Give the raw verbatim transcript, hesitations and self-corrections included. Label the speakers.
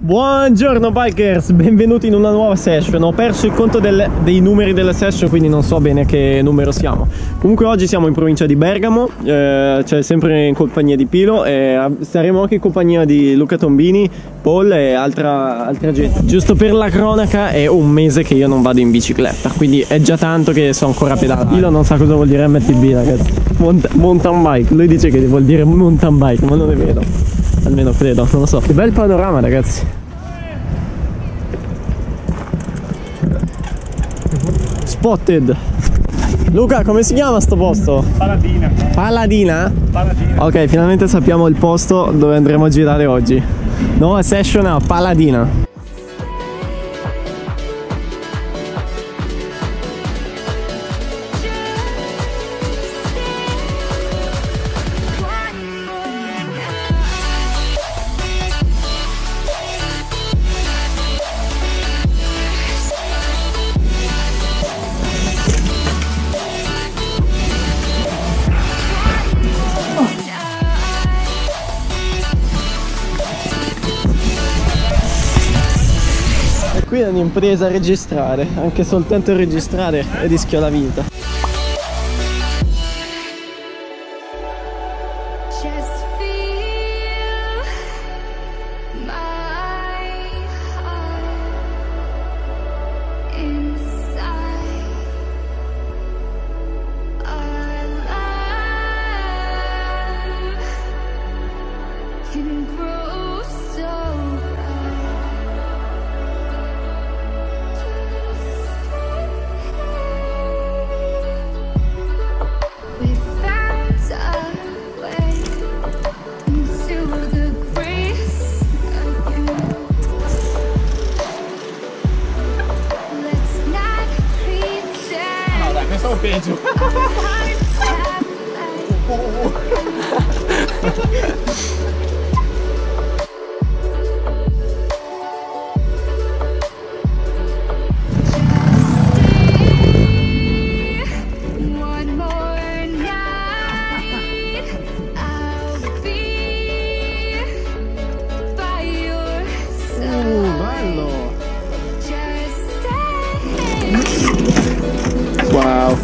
Speaker 1: Buongiorno bikers, benvenuti in una nuova session. Ho perso il conto del, dei numeri della session, quindi non so bene che numero siamo. Comunque oggi siamo in provincia di Bergamo, eh, cioè sempre in compagnia di Pilo, e saremo anche in compagnia di Luca Tombini, Paul e altra, altra gente. Giusto per la cronaca, è un mese che io non vado in bicicletta, quindi è già tanto che sto ancora pedalando. Pilo non sa cosa vuol dire M T B, ragazzi. Mont mountain bike, lui dice che vuol dire mountain bike, ma non è vero. Almeno credo, non lo so. Che bel panorama, ragazzi. Spotted. Luca, come si chiama sto posto?
Speaker 2: Paladina.
Speaker 1: Paladina?
Speaker 2: Paladina.
Speaker 1: Ok, finalmente sappiamo il posto dove andremo a girare oggi. Nuova session a Paladina. Qui è un'impresa a registrare, anche soltanto registrare rischio la vita.
Speaker 2: Peggio.
Speaker 1: Wow.